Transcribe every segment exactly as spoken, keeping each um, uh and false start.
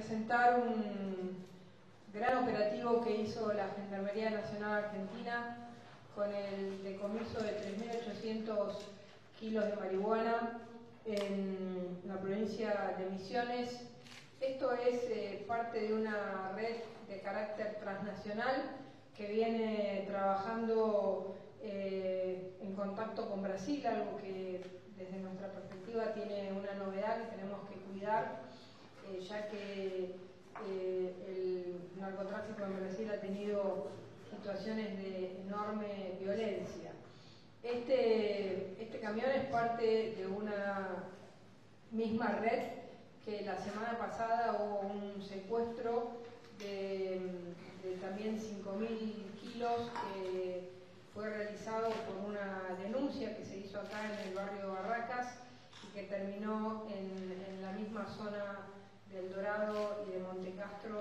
presentar un gran operativo que hizo la Gendarmería Nacional Argentina con el decomiso de tres mil ochocientos kilos de marihuana en la provincia de Misiones. Esto es eh, parte de una red de carácter transnacional que viene trabajando eh, en contacto con Brasil, algo que desde nuestra perspectiva tiene una novedad que tenemos que cuidar, eh, ya que eh, el narcotráfico en Brasil ha tenido situaciones de enorme violencia. Este, este camión es parte de una misma red que la semana pasada hubo un secuestro de, de también cinco mil kilos que fue realizado por una denuncia que se hizo acá en el barrio Barracas y que terminó en, en la misma zona del Dorado y de Montecastro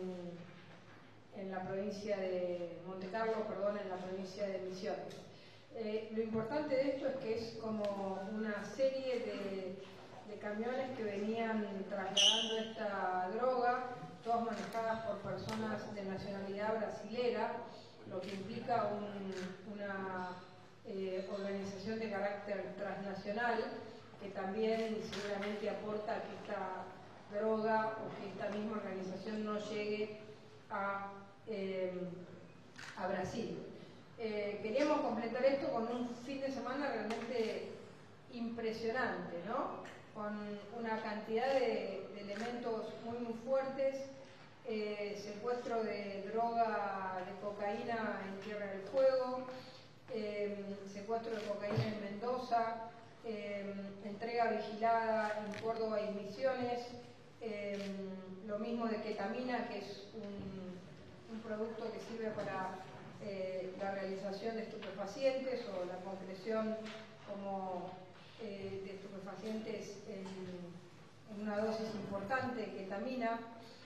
en, en la provincia de Montecarlo, perdón, en la provincia de Misiones. Eh, lo importante de esto es que es como una serie de, de camiones que venían trasladando esta droga, todas manejadas por personas de nacionalidad brasilera, lo que implica un, una eh, organización de carácter transnacional que también seguramente aporta a que esta droga o que esta misma organización no llegue a, eh, a Brasil. Eh, queríamos completar esto con un fin de semana realmente impresionante, ¿no? Con una cantidad de, de elementos muy muy fuertes, eh, secuestro de droga, de cocaína en Tierra del Fuego, eh, secuestro de cocaína en Mendoza, eh, entrega vigilada en Córdoba y Misiones, eh, lo mismo de ketamina, que es un, un producto que sirve para eh, la realización de estupefacientes o la concreción como eh, de estupefacientes en, en una dosis importante, ketamina,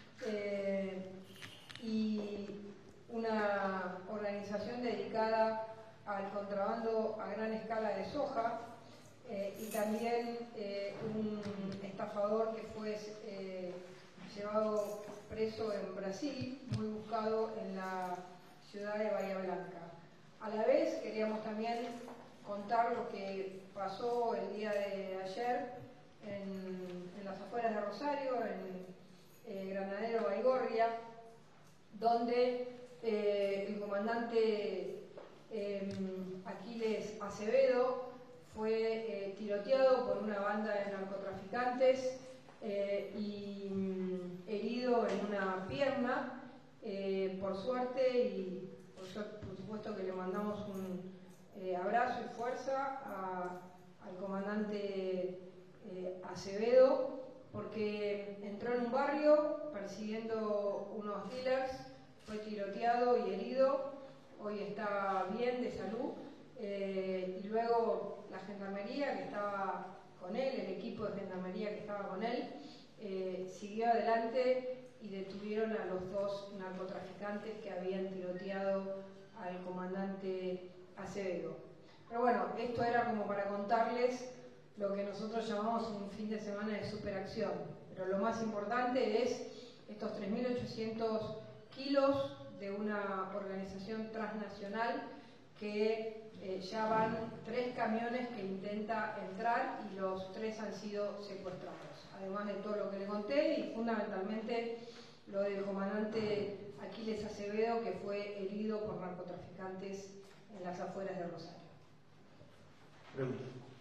eh, y una organización dedicada al contrabando a gran escala de soja, eh, y también eh, un estafador que fue eh, llevado preso en Brasil, muy buscado en la ciudad de Bahía Blanca. A la vez queríamos también contar lo que pasó el día de ayer en, en las afueras de Rosario, en eh, Granadero Baigorria, donde eh, el comandante eh, Aquiles Acevedo fue eh, tiroteado por una banda de narcotraficantes eh, y mm, herido en una pierna, eh, por suerte, y por, por supuesto que le mandamos un eh, abrazo y fuerza a, al comandante eh, Acevedo, porque entró en un barrio persiguiendo unos dealers, fue tiroteado y herido, hoy está bien de salud, eh, y luego la gendarmería que estaba con él, el equipo de gendarmería que estaba con él, eh, siguió adelante y detuvieron a los dos narcotraficantes que habían tiroteado al comandante Acevedo. Pero bueno, esto era como para contarles lo que nosotros llamamos un fin de semana de superacción. Pero lo más importante es estos tres mil ochocientos kilos de una organización transnacional que eh, ya van tres camiones que intenta entrar y los tres han sido secuestrados. Además de todo lo que le conté y fundamentalmente lo del comandante Aquiles Acevedo, que fue herido por narcotraficantes en las afueras de Rosario. Pregunta.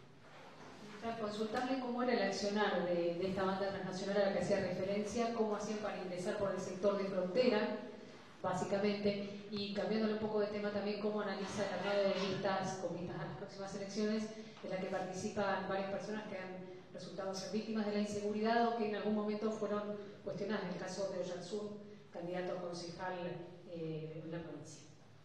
Consultarle cómo era el accionar de, de esta banda transnacional a la que hacía referencia, cómo hacían para ingresar por el sector de frontera, básicamente, y cambiándole un poco de tema también, cómo analiza el armado de listas con vistas a las próximas elecciones, en la que participan varias personas que han resultado ser víctimas de la inseguridad o que en algún momento fueron cuestionadas, en el caso de Oyarzún, candidato a concejal eh, en la provincia.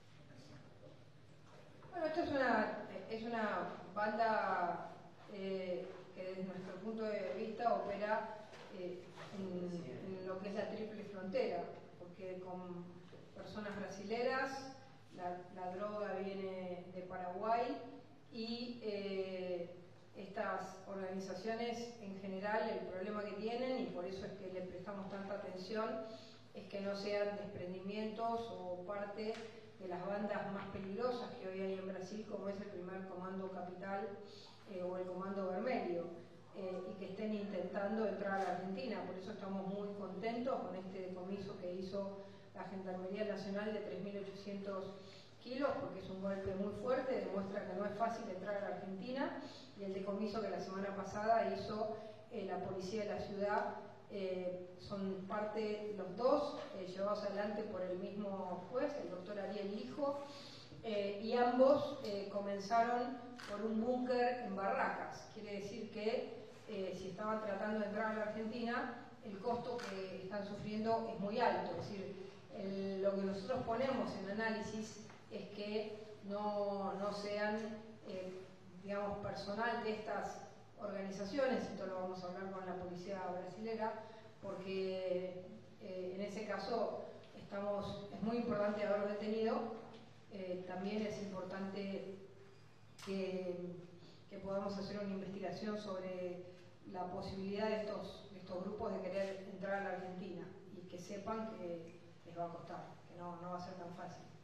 Bueno, esto es una, es una banda eh, que desde nuestro punto de vista opera eh, en, en lo que es la triple frontera, porque con personas brasileras, la, la droga viene de Paraguay y eh, estas organizaciones en general el problema que tienen, y por eso es que le prestamos tanta atención, es que no sean desprendimientos o parte de las bandas más peligrosas que hoy hay en Brasil, como es el primer Comando Capital eh, o el Comando Vermelho, eh, y que estén intentando entrar a la Argentina. Por eso estamos muy contentos con este decomiso que hizo la Gendarmería Nacional de tres mil ochocientos kilos, porque es un golpe muy fuerte, demuestra que no es fácil entrar a la Argentina, y el decomiso que la semana pasada hizo eh, la Policía de la Ciudad, eh, son parte los dos, eh, llevados adelante por el mismo juez, el doctor Ariel Lijo, eh, y ambos eh, comenzaron por un búnker en Barracas. Quiere decir que eh, si estaban tratando de entrar a la Argentina, el costo que están sufriendo es muy alto. Es decir, el, lo que nosotros ponemos en análisis es que no, no sean, eh, digamos, personal de estas organizaciones. Esto lo vamos a hablar con la policía brasilera, porque eh, en ese caso estamos, es muy importante haberlo detenido. Eh, también es importante que, que podamos hacer una investigación sobre la posibilidad de estos, de estos grupos de querer entrar a la Argentina, y que sepan que les va a costar, que no, no va a ser tan fácil.